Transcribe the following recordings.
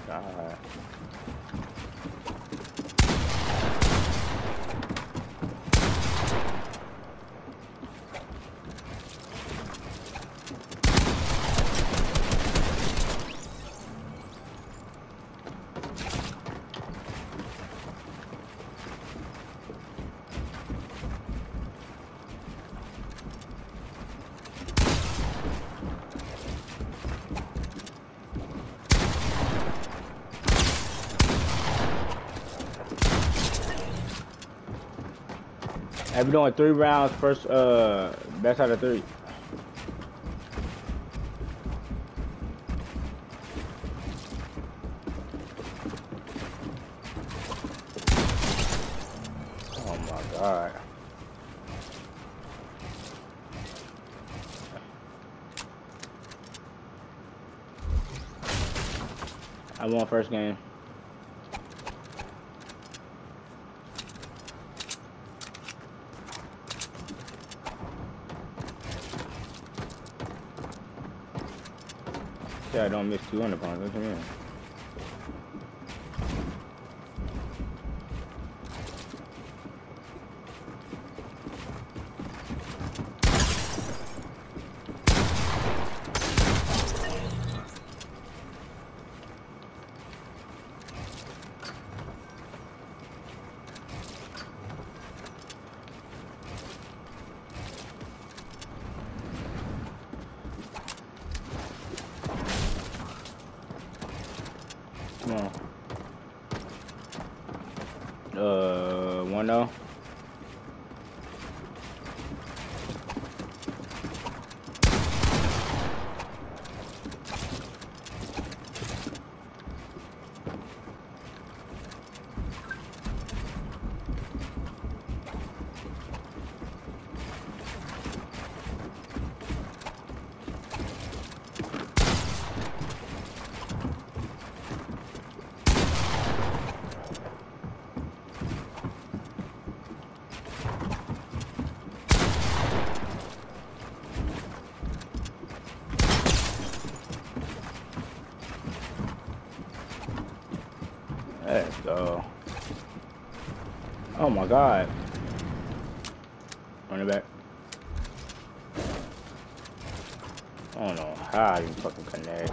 God. Hey, we're doing 3 rounds, first, best out of 3. Oh my God. I won first game. Yeah, I don't miss 200 pounds. What you mean? Come on. 1-0. Let's go. Oh my God. Run it back. I don't know how I didn't fucking connect.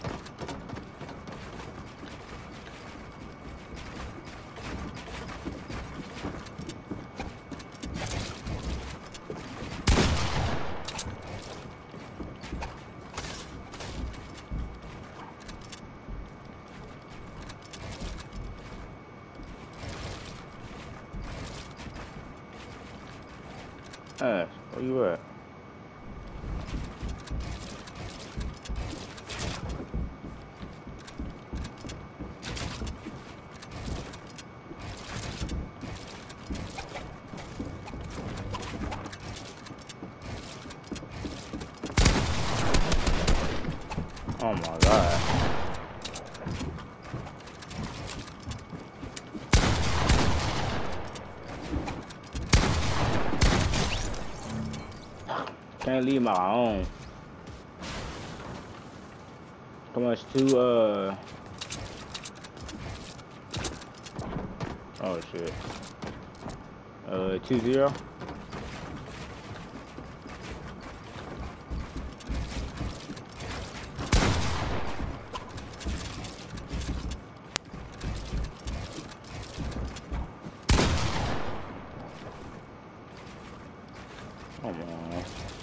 Where you at? Oh my God. Can't leave my own. How much? 2, oh shit. 2-0. Come on.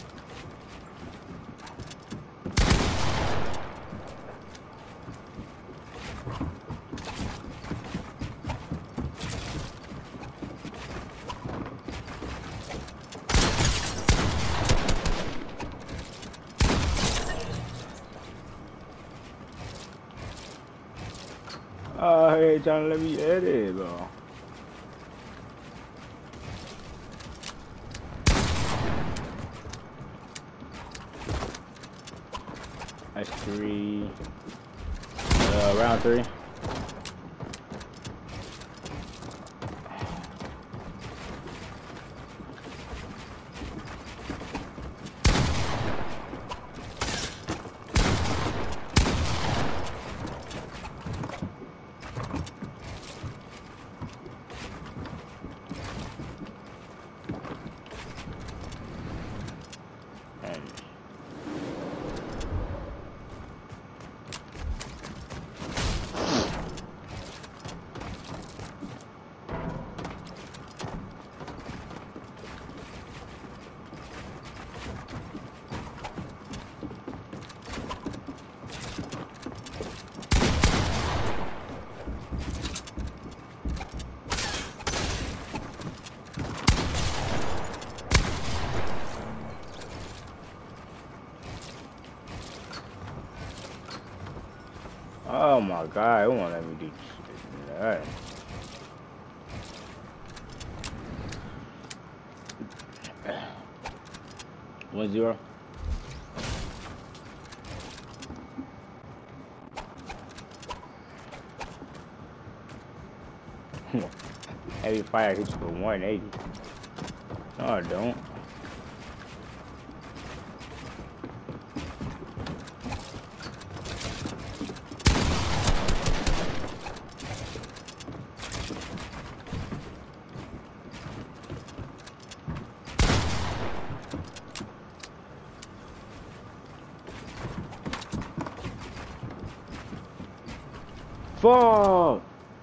Oh, hey, trying to let me edit, bro. That's 3. Round 3. Oh my god, it won't let me do that. 1-0. Heavy fire hits for 180. No, I don't. Fuck!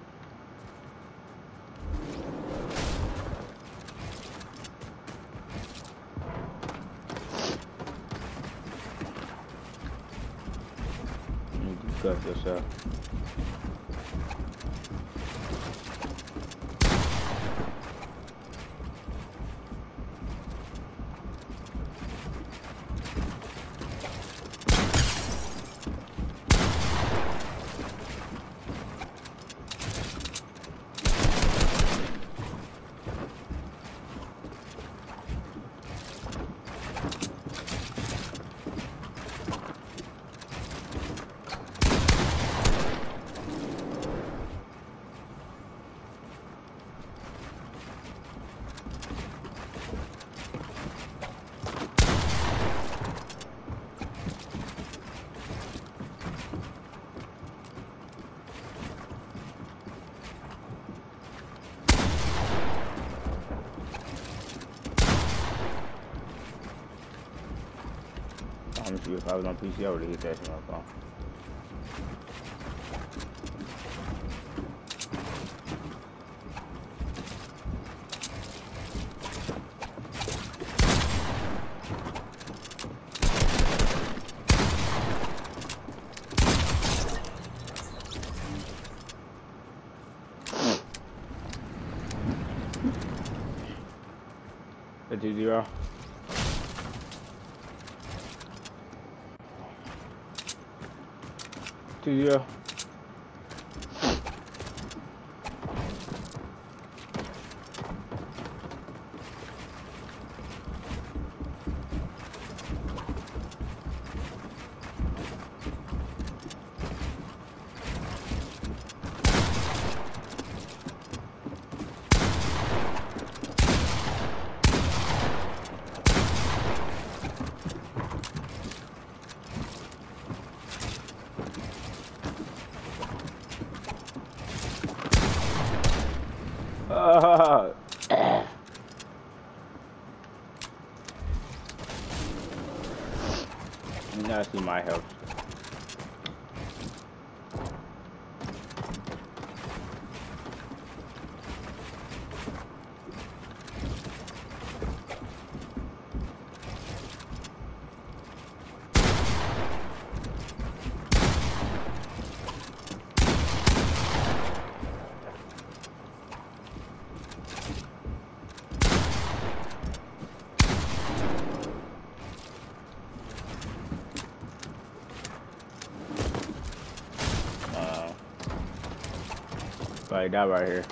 You can cut this out. Honestly, if I was on PC, I would have hit that shit on my phone. The 2-0. Two-0. Now see my health. Like that right here.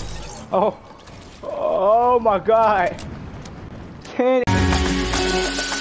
Oh, oh my God. 10.